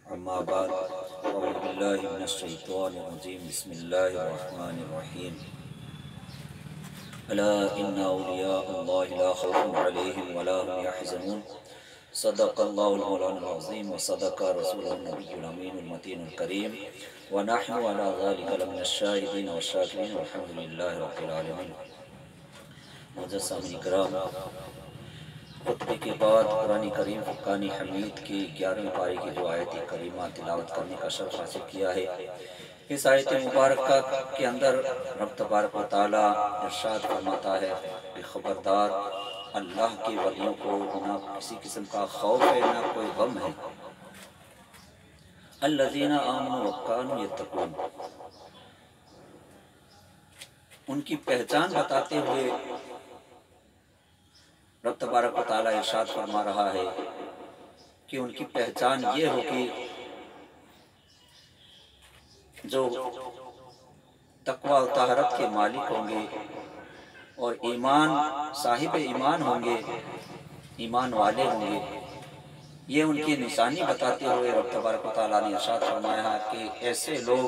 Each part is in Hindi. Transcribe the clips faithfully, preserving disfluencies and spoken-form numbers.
अम्मा बाद अऊज़ु बिल्लाहि मिनश शैतानिर रजीम बिस्मिल्लाहिर रहमानिर रहीम अला इन्ना औलिया अल्लाहि ला खौफुन अलैहिम वला हुम यहज़नून सदक़ल्लाहुल मौलाना अज़ीम व सदक़ रसूलुन नबियुल अमीनुल मतीनुल करीम व नहनु अला ज़ालिका लमिनश शाहिदीन व शाकिरीन वल्हम्दुलिल्लाहि रब्बिल आलमीन। मुअज़्ज़ज़ सामीन किराम, खुतबे के बाद कुरान करीम फ़ुरक़ान हमीद की ग्यारहवीं पारी की जो आयत करीमा तिलावत करने का शर्फ हासिल किया है। इस आयत मुबारक के अंदर रब तबारक व तआला इरशाद फरमाता है कि खबरदार, अल्लाह के वलियों को ना किसी किस्म का खौफ है ना कोई गम है। अल्लज़ीना आमनू व कानू यत्तक़ून, उनकी पहचान बताते हुए रब तबारक व तआला इरशाद फरमा रहा है कि उनकी पहचान ये होगी जो तकवा और तहरत के मालिक होंगे और ईमान साहिब ईमान होंगे, ईमान वाले होंगे। ये उनकी निशानी बताते हुए रब तबारक व तआला ने इरशाद फरमाया कि ऐसे लोग,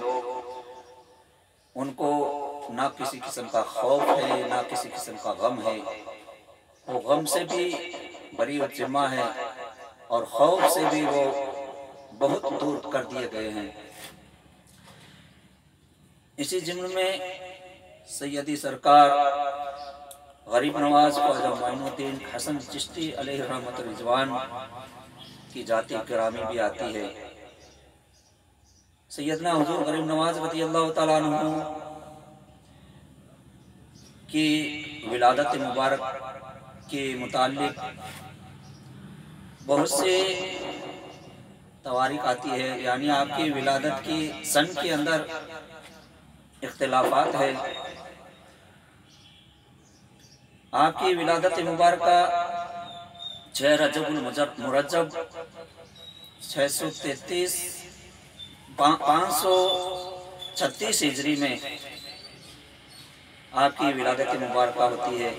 उनको ना किसी किस्म का खौफ है ना किसी किस्म का गम है। वो गम से भी बरी जिम्मा है और खौफ से भी वो बहुत दूर कर दिए गए हैं। इसी जिम्न में सैयदी सरकार गरीब नवाज ख्वाजा मोइनुद्दीन हसन चिश्ती अलैहि रहमत रिजवान की जाती गिरामी भी आती है। सैयदना हुजूर गरीब नवाज रज़ियल्लाहु तआला अन्हु की विलादत मुबारक के मुताल्लिक बहुत से तवारीख आती है, यानी आपकी विलादत की सन के अंदर इख्तिलाफात है। आपकी विलादत मुबारक छः रजबुल मुरज्जब छः सौ तैतीस पाँच सौ छत्तीस हिजरी में आपकी विलादत मुबारक होती है।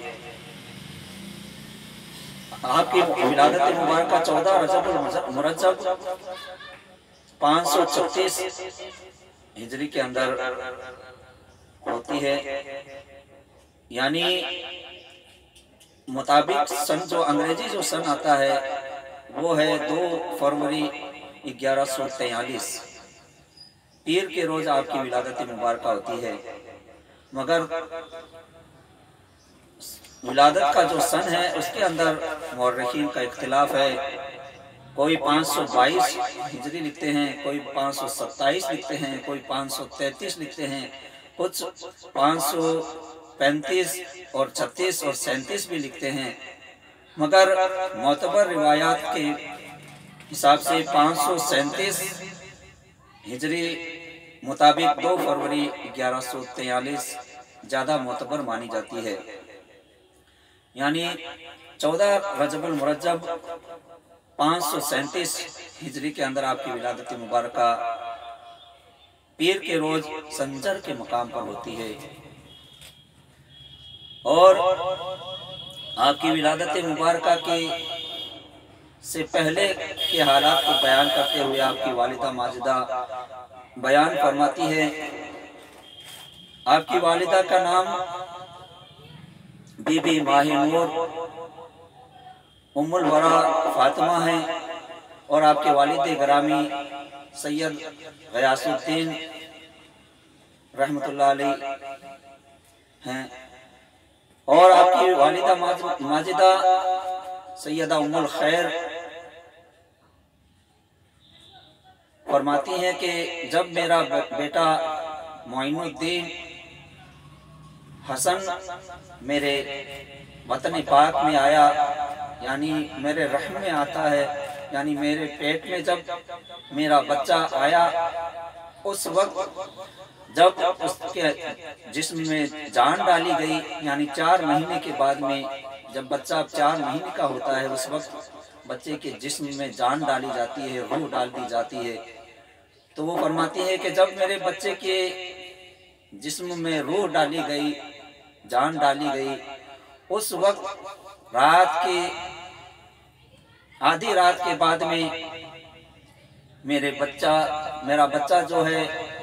आपकी विलादत मुबारक चौदह रजबुल मुरज्जब पाँच सौ छत्तीस हिजरी के अंदर होती है। यानी मुताबिक सन जो अंग्रेजी जो सन आता है वो है दो फरवरी ग्यारह सौ तैयलीस। पीर के रोज आपकी विलादत मुबारक होती है, मगर विलादत का जो सन है उसके अंदर मौर्रिखीन का इख्तिलाफ है। कोई पाँच सौ बाईस हिजरी लिखते हैं, कोई पाँच सौ सत्ताईस लिखते हैं, कोई पाँच सौ तैंतीस लिखते हैं, कुछ पाँच सौ पैंतीस और छत्तीस और सैंतीस भी लिखते हैं। मगर मोतबर रिवायात के हिसाब से पाँच सौ सैंतीस हिजरी मुताबिक दो फरवरी ग्यारह सौ तैयलीस ज़्यादा मोतबर मानी जाती है। यानी चौदह रजबुल मुरज्जब पाँच सौ सैंतीस हिजरी के अंदर आपकी विलादत मुबारक पीर के रोज संजर के मकाम पर होती है। और आपकी विलादत मुबारक की से पहले के हालात को बयान करते हुए आपकी वालिदा माजिदा बयान फरमाती है। आपकी वालिदा का नाम बीबी माहिनूर उम्मुल वरा फातिमा है और आपके वालिद गिरामी सैयद गयासुद्दीन रहमतुल्लाह अलैह हैं। और आपकी वालिदा माजिदा सैयदा उम्मुल खैर फरमाती हैं कि जब मेरा बेटा मोइनुद्दीन हसन मेरे वतन पाक में आया, यानी मेरे रहम में आता है, यानी मेरे पेट में जब मेरा बच्चा आया, उस वक्त जब उसके जिस्म में जान डाली गई, यानी चार महीने के बाद में जब बच्चा चार महीने का होता है, उस वक्त बच्चे के जिस्म में जान डाली जाती है, रूह डाल दी जाती है। तो वो फरमाती है कि जब मेरे बच्चे के जिस्म में रूह डाली गई, जान डाली गई, उस वक्त रात के आधी रात के बाद में मेरे बच्चा मेरा बच्चा जो है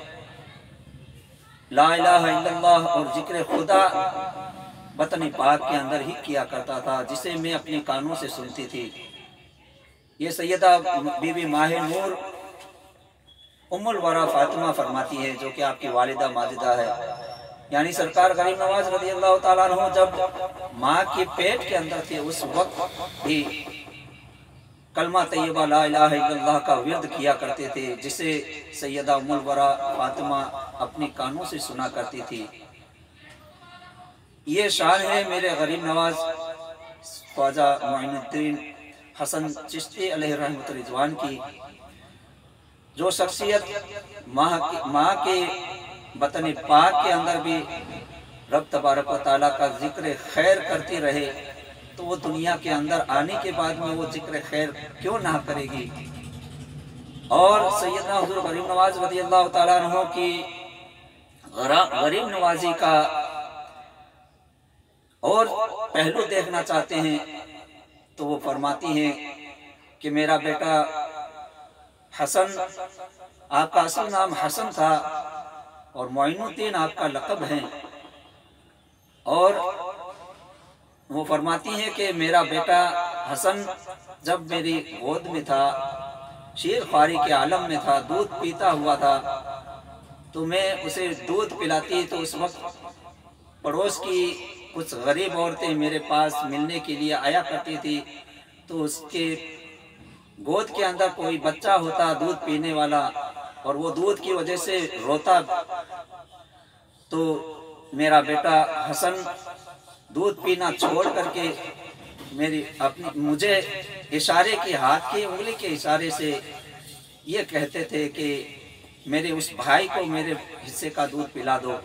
ला इलाहा इल्लल्लाह और जिक्र खुदा वतन पाक के अंदर ही किया करता था, जिसे मैं अपने कानों से सुनती थी। ये सैयदा बीबी माह नूर उम्मुल वरा फातिमा फरमाती है, जो कि आपकी वालिदा माजिदा है। यानी सरकार गरीब नवाज रज़ी अल्लाह ताला अन्हु जब माँ के पेट के अंदर थे, उस वक्त भी कलमा तैयबा ला इलाहा इल्लल्लाह का विर्द किया करते थे, जिसे सैयदा उम्मुल वरा फातिमा अपने कानों से सुना करती थी। ये शान है मेरे गरीब नवाज ख्वाजा मोइनुद्दीन हसन चिश्ती अलैहि रहमत रिजवान की, जो शख्सियत माँ के माँ के वतन पाक के अंदर भी रब तबारक व तआला का जिक्र खैर करती रहे, तो वो दुनिया के अंदर आने के बाद में वो जिक्र खैर क्यों ना करेगी। और सैयदना हुज़ूर गरीब नवाज रज़ी अल्लाह ताला अन्हु की गरीब नवाजी का और पहलू देखना चाहते हैं तो वो फरमाती हैं कि मेरा बेटा हसन, आपका असल नाम हसन था और मोइनुद्दीन आपका लक़ब है। और वो फरमाती हैं कि मेरा बेटा हसन जब मेरी गोद में था, शीर ख्वारी के आलम में था, दूध पीता हुआ था, तो मैं उसे दूध पिलाती तो उस वक्त पड़ोस की कुछ गरीब औरतें मेरे पास मिलने के लिए आया करती थी, तो उसके गोद के अंदर कोई बच्चा होता दूध पीने वाला और वो दूध की वजह से रोता, तो मेरा बेटा हसन दूध पीना छोड़ करके मेरी अपनी मुझे इशारे के हाथ की उंगली के इशारे से ये कहते थे कि मेरे उस भाई को मेरे हिस्से का दूध पिला दो।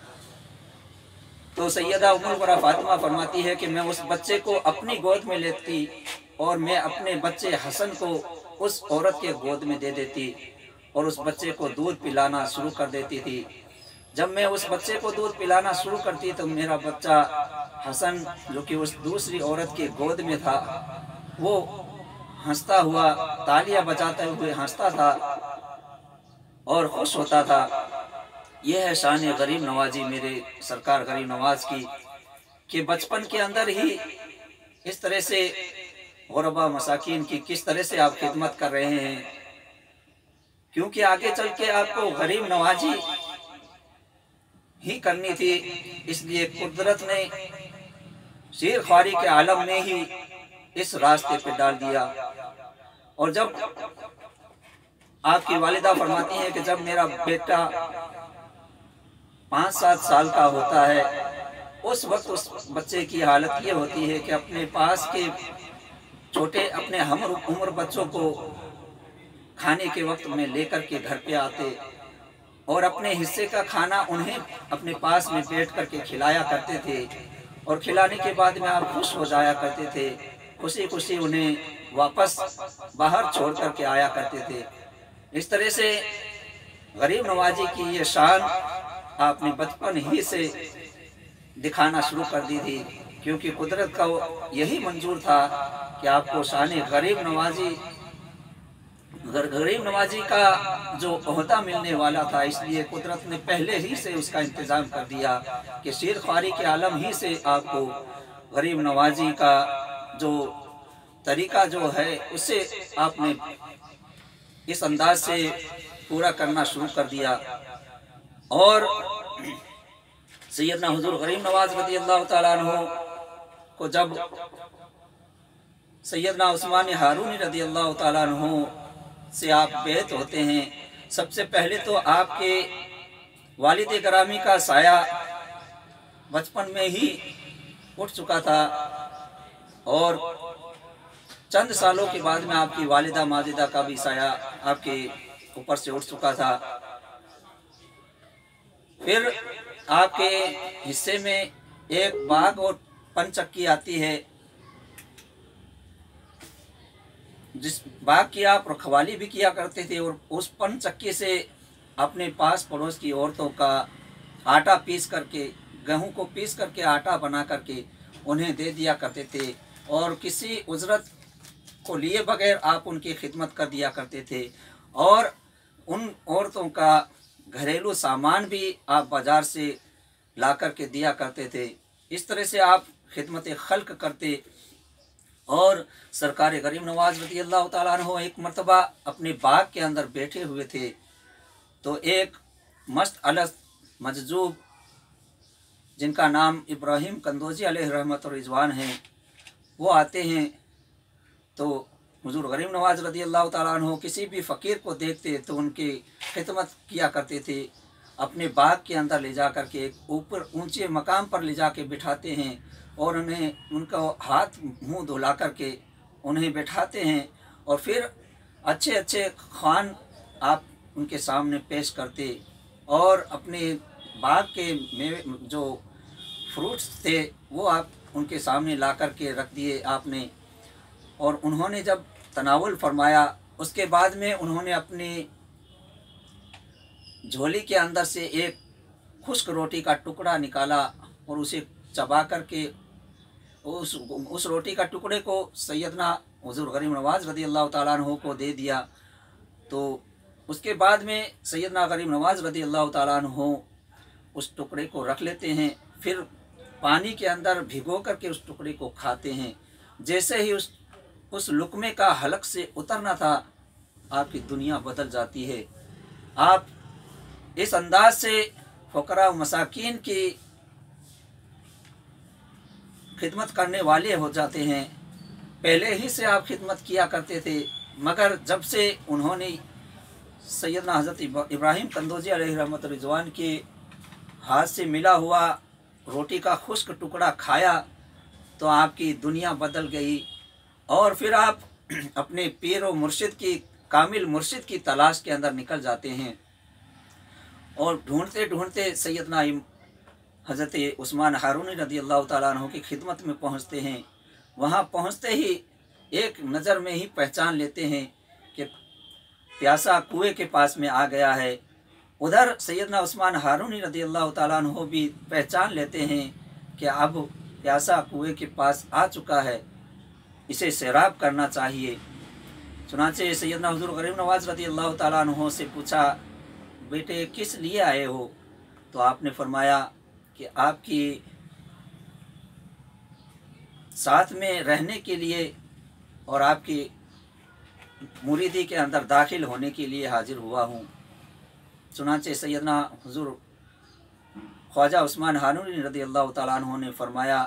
तो सैयदा उम्मुल वरा फातिमा फरमाती है कि मैं उस बच्चे को अपनी गोद में लेती और मैं अपने बच्चे हसन को उस औरत के गोद में दे देती और उस बच्चे को दूध पिलाना शुरू कर देती थी। जब मैं उस बच्चे को दूध पिलाना शुरू करती तो मेरा बच्चा हसन, जो कि उस दूसरी औरत के गोद में था, वो हंसता हुआ, तालियां बजाते हुए हंसता था और खुश होता था। यह है शान गरीब नवाजी मेरे सरकार गरीब नवाज की, कि बचपन के अंदर ही इस तरह से गुरबा मसाकिन की किस तरह से आप खिदमत कर रहे हैं, क्योंकि आगे चल के आपको गरीब नवाजी ही करनी थी। इसलिए कुदरत ने शीर ख्वारी के आलम में ही इस रास्ते पे डाल दिया। और जब आपकी वालिदा फरमाती है कि जब मेरा बेटा पाँच सात साल का होता है, उस वक्त उस बच्चे की हालत ये होती है कि अपने पास के छोटे अपने हम उम्र बच्चों को खाने के वक्त में लेकर के घर पे आते और अपने हिस्से का खाना उन्हें अपने पास में बैठ करके खिलाया करते थे और खिलाने के बाद में आप खुश हो जाया करते थे, खुशी खुशी उन्हें वापस बाहर छोड़ करके आया करते थे। इस तरह से गरीब नवाजी की ये शान आपने बचपन ही से दिखाना शुरू कर दी थी, क्योंकि कुदरत का यही मंजूर था कि आपको शान गरीब नवाजी गरीब नवाजी का जो ओहदा मिलने वाला था, इसलिए कुदरत ने पहले ही से उसका इंतज़ाम कर दिया कि शीर ख्वारी के आलम ही से आपको गरीब नवाजी का जो तरीका जो है उसे आपने इस अंदाज से पूरा करना शुरू कर दिया। और सैयदना हुजूर गरीब नवाज रज़ी अल्लाह ताला अन्हु को जब सैयदना उस्मान हारूनी रज़ी अल्लाह ताला अन्हु से आप बैत होते हैं, सबसे पहले तो आपके वालिद ग्रामी का साया बचपन में ही उठ चुका था और चंद सालों के बाद में आपकी वालिदा माजिदा का भी साया आपके ऊपर से उठ चुका था। फिर आपके हिस्से में एक बाग और पंचक्की आती है, जिस बाग की आप रखवाली भी किया करते थे और उस पंचक्की से अपने पास पड़ोस की औरतों का आटा पीस करके, गेहूं को पीस करके आटा बना करके उन्हें दे दिया करते थे और किसी उजरत को लिए बगैर आप उनकी खिदमत कर दिया करते थे। और उन औरतों का घरेलू सामान भी आप बाज़ार से ला कर के दिया करते थे। इस तरह से आप खिदमत खल्क करते। और सरकार गरीब नवाज रज़ी अल्लाह ताला अन्हु एक मरतबा अपने बाग के अंदर बैठे हुए थे, तो एक मस्त अलस मजजूब जिनका नाम इब्राहिम कंदोजी अलैहि रहमत और रिजवान है, वो आते हैं। तो हुजूर गरीब नवाज रज़ी अल्लाह ताला अन्हु किसी भी फ़कीर को देखते तो उनकी खिदमत किया करते थे। अपने बाग के अंदर ले जा कर के एक ऊपर ऊंचे मकाम पर ले जा के बिठाते हैं और उन्हें उनका हाथ मुंह धुला कर के उन्हें बैठाते हैं और फिर अच्छे अच्छे खान आप उनके सामने पेश करते और अपने बाग के मेवे जो फ्रूट्स थे वो आप उनके सामने ला कर के रख दिए आपने। और उन्होंने जब तनावुल फरमाया, उसके बाद में उन्होंने अपनी झोली के अंदर से एक खुश्क रोटी का टुकड़ा निकाला और उसे चबा कर के उस उस रोटी का टुकड़े को सैयदना हुजूर गरीब नवाज रज़ी अल्लाह ताला अन्हु को दे दिया। तो उसके बाद में सैयदना गरीब नवाज रज़ी अल्लाह ताला अन्हु उस टुकड़े को रख लेते हैं, फिर पानी के अंदर भिगो करके उस टुकड़े को खाते हैं। जैसे ही उस उस लुक़मे का हलक से उतरना था, आपकी दुनिया बदल जाती है। आप इस अंदाज से फ़ुक़रा व मसाकीन की खिदमत करने वाले हो जाते हैं। पहले ही से आप खिदमत किया करते थे, मगर जब से उन्होंने सैयदना हज़रत इब्राहिम कंदोजी अलैहि रहमत रिजवान के हाथ से मिला हुआ रोटी का खुश्क टुकड़ा खाया तो आपकी दुनिया बदल गई। और फिर आप अपने पीर व मुर्शिद की कामिल मुर्शिद की तलाश के अंदर निकल जाते हैं और ढूंढते ढूंढते सैयदना हज़रत उस्मान हारूनी रज़ी अल्लाह ताला अन्हु की खिदमत में पहुंचते हैं। वहां पहुंचते ही एक नज़र में ही पहचान लेते हैं कि प्यासा कुएं के पास में आ गया है। उधर सैयदना उस्मान हारूनी रज़ी अल्लाह ताला अन्हु भी पहचान लेते हैं कि अब प्यासा कुएं के पास आ चुका है, इसे सैराब करना चाहिए। चुनांचे सैयदना हुजूर गरीब नवाज रज़ी अल्लाह ताला अन्हु से पूछा, बेटे किस लिए आए हो? तो आपने फरमाया कि आपकी साथ में रहने के लिए और आपकी मुरीदी के अंदर दाखिल होने के लिए हाजिर हुआ हूँ। चुनांचे सैयदना हुजूर ख्वाजा उस्मान हारूनी रज़ी अल्लाह ताला अन्हु ने फरमाया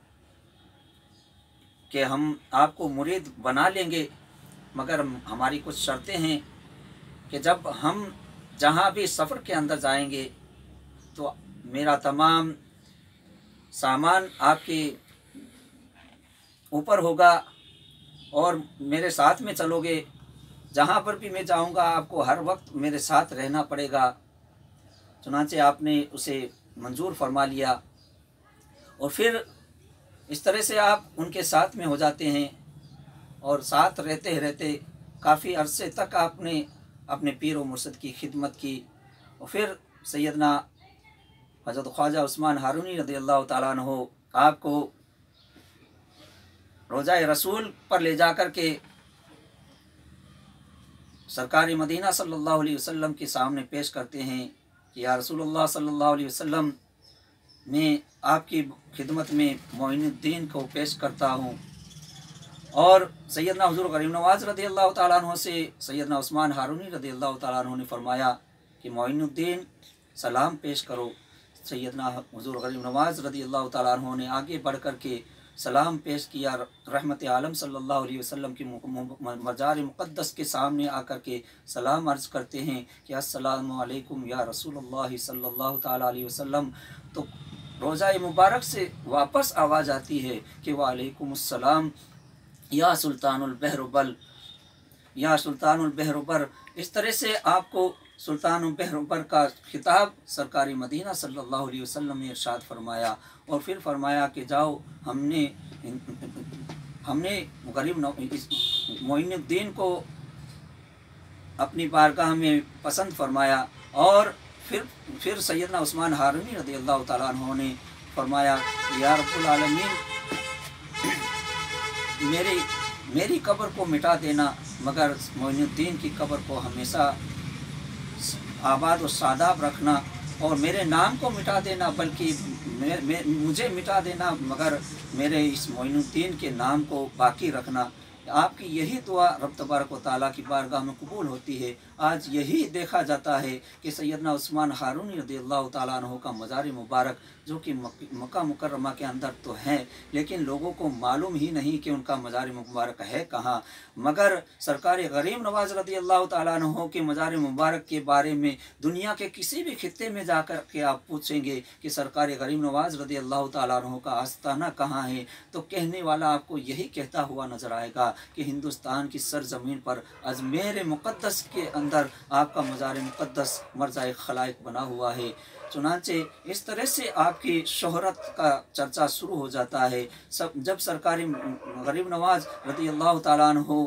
कि हम आपको मुरीद बना लेंगे, मगर हमारी कुछ शर्तें हैं कि जब हम जहाँ भी सफ़र के अंदर जाएंगे तो मेरा तमाम सामान आपके ऊपर होगा और मेरे साथ में चलोगे। जहाँ पर भी मैं जाऊँगा आपको हर वक्त मेरे साथ रहना पड़ेगा। चुनांचे आपने उसे मंजूर फरमा लिया और फिर इस तरह से आप उनके साथ में हो जाते हैं और साथ रहते रहते काफ़ी अरसे तक आपने अपने पीर व मुर्शिद की खिदमत की। और फिर सैयदना हज़रत ख्वाजा उस्मान हारूनी रज़ी अल्लाह ताला अन्हु आपको रोज़ाए रसूल पर ले जा कर के सरकारी मदीना सल्लल्लाहु अलैहि वसल्लम के सामने पेश करते हैं कि या रसूलुल्लाह सल्लल्लाहु अलैहि वसल्लम, मैं आपकी खिदमत में मोइनुद्दीन को पेश करता हूँ। और सैयदना हुजूर गरीब नवाज रज़ी अल्लाह ताला अन्हु से सैयदना उस्मान हारूनी रज़ी अल्लाह ताला अन्हु ने फरमाया कि मोइनुद्दीन सलाम पेश करो। सैयदना हुजूर गरीब नवाज रज़ी अल्लाह ताला अन्हु ने आगे बढ़ कर के सलाम पेश किया। रहमत आलम सल्लल्लाहु अलैहि वसल्लम की मजार मुक़द्दस के सामने आकर के सलाम अर्ज़ करते हैं कि अस्सलामु अलैकुम या रसूलुल्लाह सल्लल्लाहु ताला अलैहि वसल्लम। तो रोज़ा मुबारक से वापस आवाज़ आती है कि वालेकुम अस्सलाम या सुल्तानुल बहरुबल, या सुल्तानुल बहरुबर। इस तरह से आपको सुल्तानुल बहरुबर का खिताब सरकारी मदीना सल्लल्लाहु अलैहि वसल्लम ने इरशाद फरमाया। और फिर फरमाया कि जाओ, हमने हमने गरीब मोइनुद्दीन को अपनी बारगाह में पसंद फरमाया। और फिर फिर सैयदना उस्मान हारूनी रज़ी अल्लाह ताला अन्हु ने फरमाया या रब्बुल आलमीन, मेरी मेरी कब्र को मिटा देना मगर मोइनुद्दीन की कब्र को हमेशा आबाद और शादाब रखना और मेरे नाम को मिटा देना, बल्कि मैं, मैं मुझे मिटा देना मगर मेरे इस मोइनुद्दीन के नाम को बाकी रखना। आपकी यही दुआ रब तबारक व तआला की बारगाह में कबूल होती है। आज यही देखा जाता है कि सैयदना उस्मान हारूनी रज़ियल्लाहु तआला अन्हु का मज़ार मुबारक जो कि मक्का मुकर्रमा के अंदर तो है, लेकिन लोगों को मालूम ही नहीं कि उनका मज़ार मुबारक है कहाँ। मगर सरकार गरीब नवाज़ रज़ियल्लाहु तआला अन्हु के मज़ार मुबारक के बारे में दुनिया के किसी भी खित्ते में जाकर के आप पूछेंगे कि सरकार गरीब नवाज़ रज़ियल्लाहु तआला अन्हु का आस्ताना कहाँ है, तो कहने वाला आपको यही कहता हुआ नज़र आएगा कि हिंदुस्तान की सरजमीन पर अजमेर मुक़द्दस के अंदर आपका मज़ार मुक़द्दस मर्ज़ाए खलाइक बना हुआ है। चुनांचे इस तरह से आपकी शोहरत का चर्चा शुरू हो जाता है। सब जब सरकारी गरीब नवाज रज़ियल्लाहु तआला अन्हु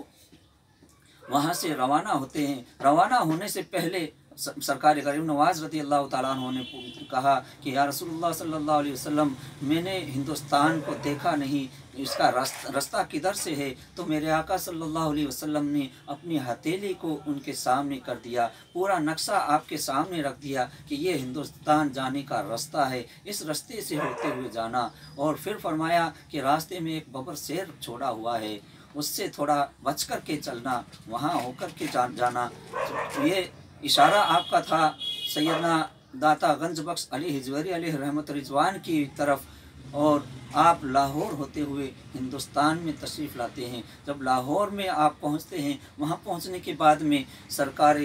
वहाँ से रवाना होते हैं, रवाना होने से पहले सरकार गरीब नवाज रज़ियल्लाहु तआला अन्हु ने कहा कि या रसूलुल्लाह सल्लल्लाहु अलैहि वसल्लम, मैंने हिंदुस्तान को देखा नहीं, इसका रास्ता किधर से है? तो मेरे आका सल्लल्लाहु अलैहि वसल्लम ने अपनी हथेली को उनके सामने कर दिया, पूरा नक्शा आपके सामने रख दिया कि ये हिंदुस्तान जाने का रास्ता है, इस रास्ते से होते हुए जाना। और फिर फरमाया कि रास्ते में एक बबर शेर छोड़ा हुआ है, उससे थोड़ा बच कर के चलना, वहाँ होकर के जा, जाना। तो ये इशारा आपका था सैयदना दाता गंज बख्श अली हिजवरी अलैहि रहमत रिजवान की तरफ, और आप लाहौर होते हुए हिंदुस्तान में तशरीफ़ लाते हैं। जब लाहौर में आप पहुंचते हैं, वहां पहुंचने के बाद में सरकार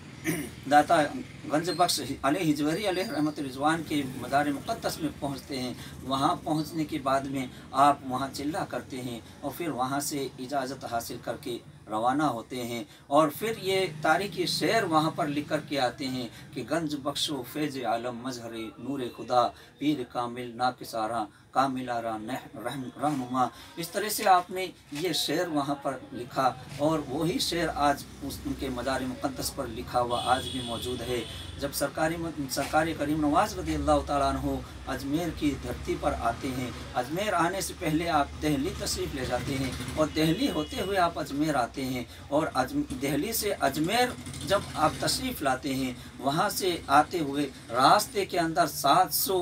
दाता गंज बख्श अली हिजवरी अलैहि रहमत रिजवान के मज़ार मुक़द्दस में पहुंचते हैं। वहां पहुंचने के बाद में आप वहां चिल्ला करते हैं और फिर वहां से इजाज़त हासिल करके रवाना होते हैं। और फिर ये तारीख़ी शेर वहाँ पर लिख कर के आते हैं कि गंज बख्शो फैज़ आलम मजहर नूर खुदा पीर कामिल नाकिसारा कामिलारा रहनुमा। इस तरह से आपने ये शेर वहाँ पर लिखा और वही शेर आज उस उनके मज़ार मुक़द्दस पर लिखा हुआ आज भी मौजूद है। जब सरकारी सरकारी करीम नवाज़ रज़ियल्लाहु तआला अन्हु अजमेर की धरती पर आते हैं, अजमेर आने से पहले आप दिल्ली तशरीफ़ ले जाते हैं और दिल्ली होते हुए आप अजमेर आते हैं। और दिल्ली से अजमेर जब आप तशरीफ़ लाते हैं, वहाँ से आते हुए रास्ते के अंदर सात सौ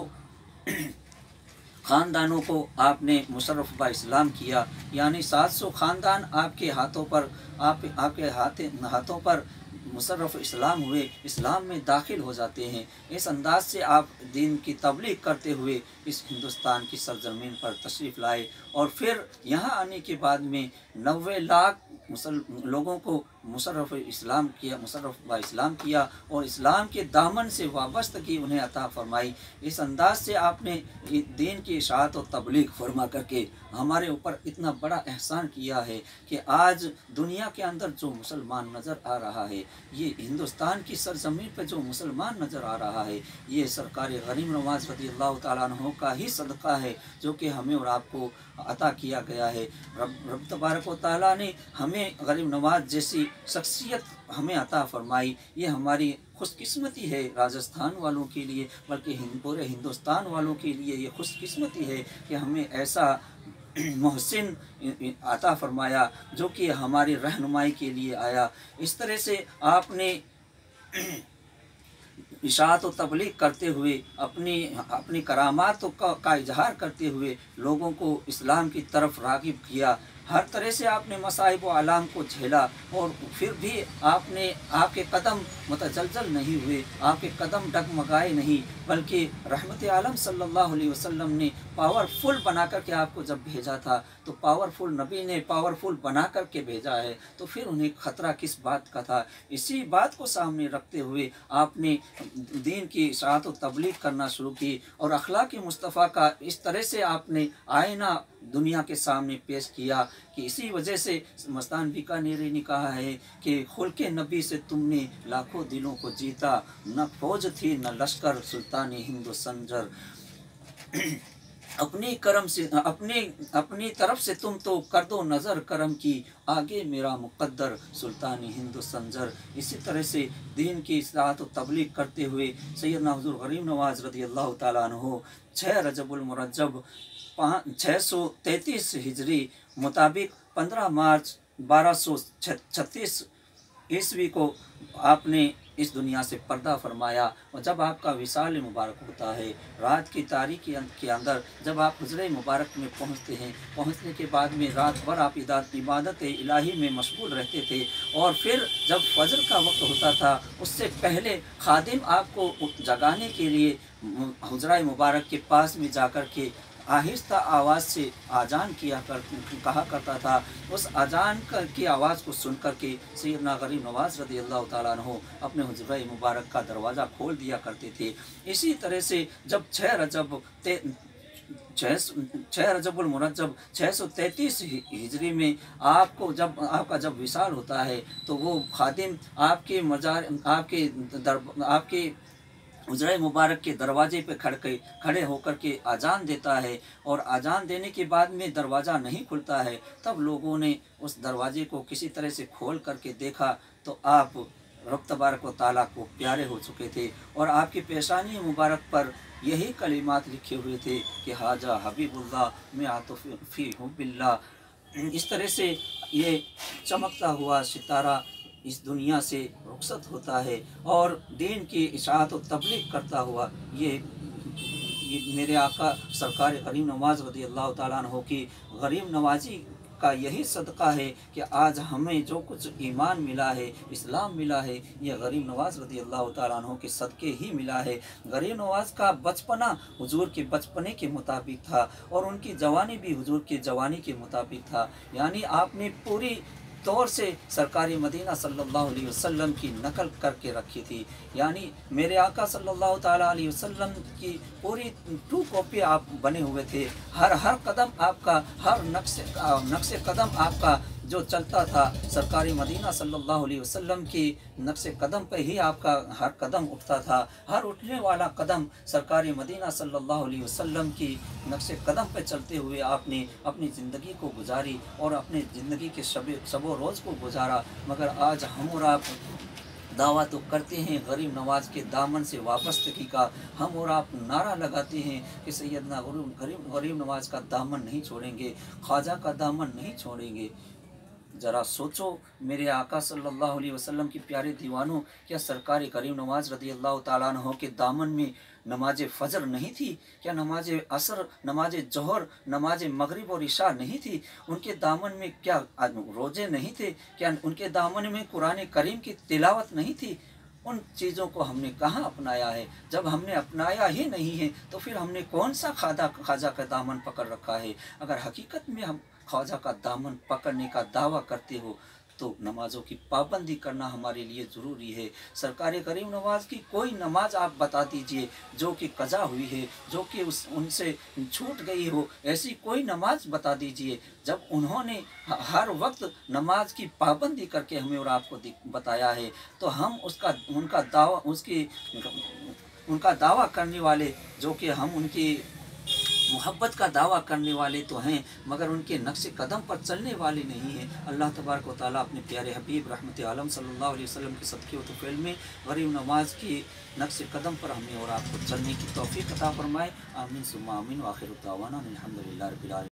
ख़ानदानों को आपने मुशर्रफ बा इस्लाम किया, यानी सात सौ ख़ानदान आपके हाथों पर आप आपके हाथ हाथों पर मुशर्रफ इस्लाम हुए, इस्लाम में दाखिल हो जाते हैं। इस अंदाज से आप दीन की तबलीग करते हुए इस हिंदुस्तान की सरजमीन पर तशरीफ़ लाए और फिर यहाँ आने के बाद में नब्बे लाख मुसल लोगों को मुशर्रफ इस्लाम किया, मुशर्रफ बा इस्लाम किया और इस्लाम के दामन से वाबस्तगी उन्हें अता फरमाई। इस अंदाज से आपने दीन की इशाअत और तबलीग फरमा करके हमारे ऊपर इतना बड़ा एहसान किया है कि आज दुनिया के अंदर जो मुसलमान नज़र आ रहा है, ये हिंदुस्तान की सरजमीन पर जो मुसलमान नज़र आ रहा है, ये सरकार गरीब नवाज़ रज़ियल्लाहु तआला अन्हु का ही सदका है जो कि हमें और आपको अता किया गया है। रब रब तबारक व तआला ने हमें गरीब नवाज जैसी शख्सियत हमें अता फरमाई। ये हमारी खुशकिस्मती है राजस्थान वालों के लिए, बल्कि पूरे हिंदुस्तान वालों के लिए ये खुशकिस्मती है कि हमें ऐसा मोहसिन अता फरमाया जो कि हमारी रहनुमाई के लिए आया। इस तरह से आपने इशाअत व तबलीग करते हुए अपनी अपनी करामातों का, का इजहार करते हुए लोगों को इस्लाम की तरफ राग़िब किया। हर तरह से आपने मसाइब व आलाम को झेला और फिर भी आपने आपके कदम मुतजलजल नहीं हुए, आपके कदम डगमगाए नहीं, बल्कि रहमत आलम सल्लल्लाहु अलैहि वसल्लम ने पावरफुल बना कर के आपको जब भेजा था तो पावरफुल नबी ने पावरफुल बना कर के भेजा है, तो फिर उन्हें ख़तरा किस बात का था। इसी बात को सामने रखते हुए आपने दीन की इशाअत व तबलीग करना शुरू की और अखलाक़ मुस्तफ़ा का इस तरह से आपने आईना दुनिया के सामने पेश किया कि इसी वजह से मस्तान बीकानेरी ने कहा है कि खुल्क़े नबी से तुमने लाखों दिलों को जीता, न फौज थी न लश्कर सुल्तानी हिंदू संजर। अपनी करम से अपनी अपनी तरफ से तुम तो कर दो नज़र करम की, आगे मेरा मुक़द्दर सुल्तानी हिंदू संजर। इसी तरह से दीन की इस्लाहत व तबलीग करते हुए सैयदना हुज़ूर गरीब नवाज़ रज़ियल्लाहु तआला अन्हु छः रजबुल मुरज्जब पाँच छः सौ तैंतीस हिजरी मुताबिक पंद्रह मार्च बारह सौ छत्तीस ईस्वी को आपने इस दुनिया से पर्दा फरमाया। और जब आपका विसाल मुबारक होता है, रात की तारीकी के अंदर जब आप हुजरे मुबारक में पहुंचते हैं, पहुंचने के बाद में रात भर आप इबादत इलाही में मशगूल रहते थे। और फिर जब फजर का वक्त होता था, उससे पहले खादिम आपको जगाने के लिए हुजरा मुबारक के पास में जाकर के आहिस्ता आवाज़ से आजान किया कर कहा करता था। उस आजान की आवाज़ को सुन कर के सैयदना गरीब नवाज़ रज़ी अल्लाह ताला अन्हु अपने हुजरा मुबारक का दरवाज़ा खोल दिया करते थे। इसी तरह से जब छः रजब छः छः रजबुल मुरज्जब छः सौ तैंतीस हिजरी में आपको जब आपका जब विसाल होता है, तो वो खादिम आपके मजार आपके दर आपके हुजरा मुबारक के दरवाजे पे खड़ के खड़े होकर के आजान देता है। और आजान देने के बाद में दरवाज़ा नहीं खुलता है, तब लोगों ने उस दरवाजे को किसी तरह से खोल करके देखा तो आप रब तबारक व तआला को प्यारे हो चुके थे। और आपकी पेशानी मुबारक पर यही कलिमात लिखे हुए थे कि हाजा हबीबुल्लाह में आतुफ़ी हुब्बिल्लाह। इस तरह से ये चमकता हुआ सितारा इस दुनिया से रुखसत होता है और दीन की इशाअत और तबलीग करता हुआ ये, ये मेरे आका सरकार गरीब नवाज़ रज़ी अल्लाह ताला अन्हु की गरीब नवाजी का यही सदका है कि आज हमें जो कुछ ईमान मिला है, इस्लाम मिला है, ये गरीब नवाज़ रज़ी अल्लाह ताला अन्हु के सदक़े ही मिला है। गरीब नवाज़ का बचपना हुजूर के बचपने के मुताबिक था और उनकी जवानी भी हुजूर की जवानी के मुताबिक था। यानी आपने पूरी तौर से सरकारी मदीना सल्लल्लाहु अलैहि वसल्लम की नकल करके रखी थी। यानी मेरे आका सल्लल्लाहु ताला अलैहि वसल्लम की पूरी टू कॉपी आप बने हुए थे। हर हर कदम आपका, हर नक्शे नक्शे कदम आपका जो चलता था, सरकारी मदीना सल्लल्लाहु अलैहि वसल्लम की नक्शे कदम पे ही आपका हर कदम उठता था। हर उठने वाला कदम सरकारी मदीना सल्लल्लाहु अलैहि वसल्लम की नक्शे कदम पे चलते हुए आपने अपनी ज़िंदगी को गुजारी और अपने ज़िंदगी के शबे शबो रोज़ को गुजारा। मगर आज हम और आप दावा तो करते हैं गरीब नवाज़ के दामन से वाबस्तगी का, हम और आप नारा लगाते हैं कि सैयदना गरीब गरीब नवाज़ का दामन नहीं छोड़ेंगे, ख्वाजा का दामन नहीं छोड़ेंगे। ज़रा सोचो मेरे आका सल्लल्लाहु अलैहि वसल्लम की प्यारे दीवानों, क्या सरकार गरीब नवाज़ रज़ी अल्लाह ताला अन्हु के दामन में नमाज फ़जर नहीं थी? क्या नमाज असर, नमाज जोहर, नमाज मगरिब और इशा नहीं थी? उनके दामन में क्या रोज़े नहीं थे? क्या उनके दामन में कुरान करीम की तिलावत नहीं थी? उन चीज़ों को हमने कहाँ अपनाया है? जब हमने अपनाया ही नहीं है तो फिर हमने कौन सा खादा ख्वाजा का दामन पकड़ रखा है? अगर हकीकत में हम ख्वाजा का दामन पकड़ने का दावा करते हो तो नमाज़ों की पाबंदी करना हमारे लिए ज़रूरी है। सरकार गरीब नवाज़ की कोई नमाज आप बता दीजिए जो कि कज़ा हुई है, जो कि उस उनसे छूट गई हो, ऐसी कोई नमाज बता दीजिए जब उन्होंने हर वक्त नमाज की पाबंदी करके हमें और आपको बताया है। तो हम उसका उनका दावा उसकी उनका दावा करने वाले, जो कि हम उनकी मोहब्बत का दावा करने वाले तो हैं, मगर उनके नक्श कदम पर चलने वाले नहीं हैं। अल्लाह तबारक व तआला अपने प्यारे हबीब रहमत आलम सल्लल्लाहु अलैहि वसल्लम के सदक़े व तुफ़ैल में गरीब नवाज़ की नक्श कदम पर हमें और आपको चलने की तौफ़ीक़ अता फ़रमाए। आमीन सुम्मा आमीन। व आखिरु दावाना अनिल हम्दुलिल्लाहि रब्बिल आलमीन।